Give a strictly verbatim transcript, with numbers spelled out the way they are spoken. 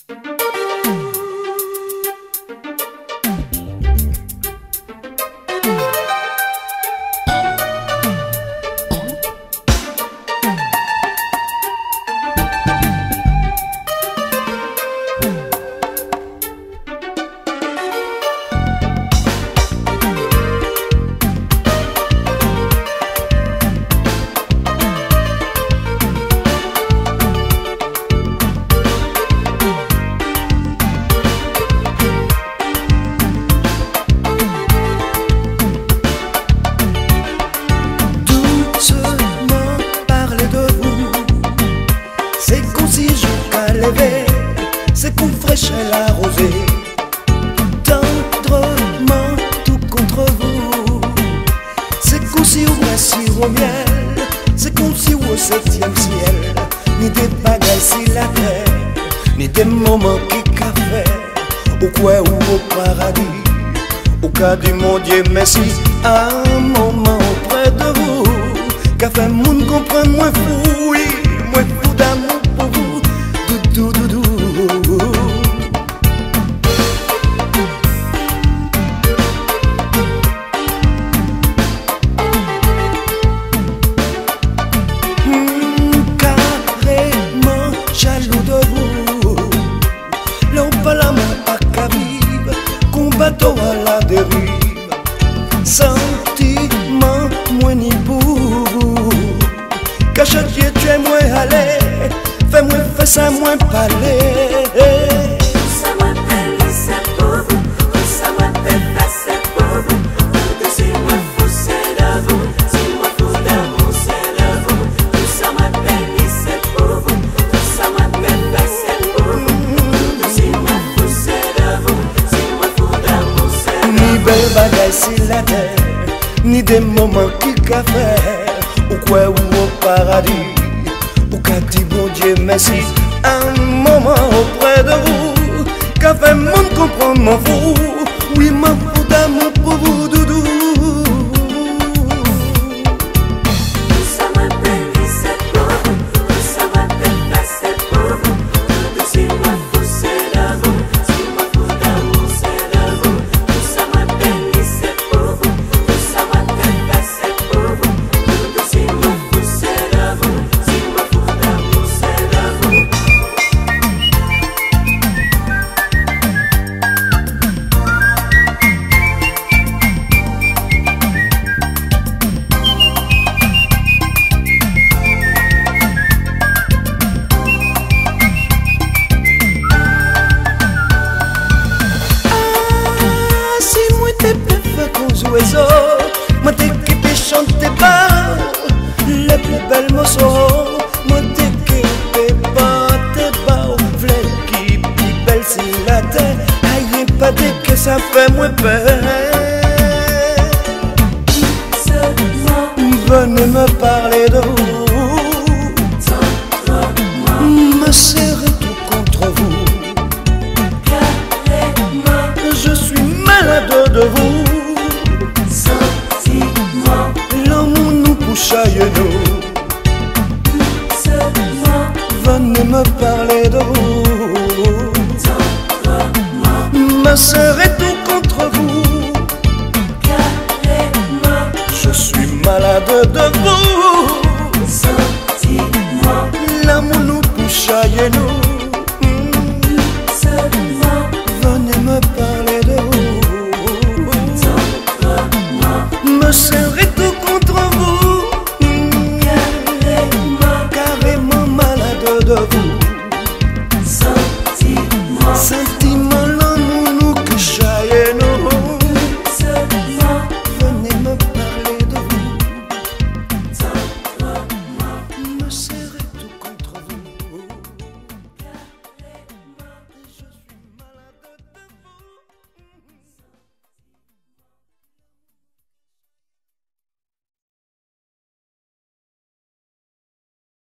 C'est qu'on fraîche la rosée, tendrement tout contre vous. C'est qu'on s'y ouvre au miel, c'est qu'on s'y au septième ciel. Ni des bagailles si la terre, ni des moments qui café, au coin ou au paradis. Au cas du mon Dieu merci, un moment auprès de vous, qu'a fait moun comprendre moins fou, oui, moins fou d'amour pour vous. Doudou doudou. Bateau à la dérive, sentiment moins ni pour vous. Cachette Dieu tu es moins allé, fais-moi faire ça moins parler. Ça m'appelle, c'est pour vous, ça m'appelle, c'est pour vous. Tout si moi fou c'est de vous, si moi fou d'amour c'est de vous. Ça m'appelle, c'est pour vous, ça m'appelle, c'est pour vous. Tout si moi fou c'est de vous. Ni belle bagaille si la terre, ni des moments qui qu'a fait, ou quoi ou au paradis, ou qu'a dit bon Dieu merci, un moment auprès de vous, qu'a fait monde comprendre mon fou, oui mon fou d'amour pour vous doudou. Ça m'appelle, c'est pour vous, ça m'appelle, c'est pour vous. Tout si moi fou c'est de vous, si moi fou d'amour c'est de vous. Ça m'appelle, c'est pour vous, ça m'appelle, c'est pour vous. Tout si moi fou c'est de vous, si moi fou d'amour c'est de vous. Moi t'es qui te chante pas les plus belles morceaux. Moi t'es qui te batte pas au fleur qui plus belle si la terre. Aïe pas dès que ça fait moins peur. Venez me parler de vous, me serrer tout contre vous. Je suis malade de vous. L'amour nous couche à genoux. Venez me parler de vous, ma sœur est tout contre vous. Je suis malade de vous.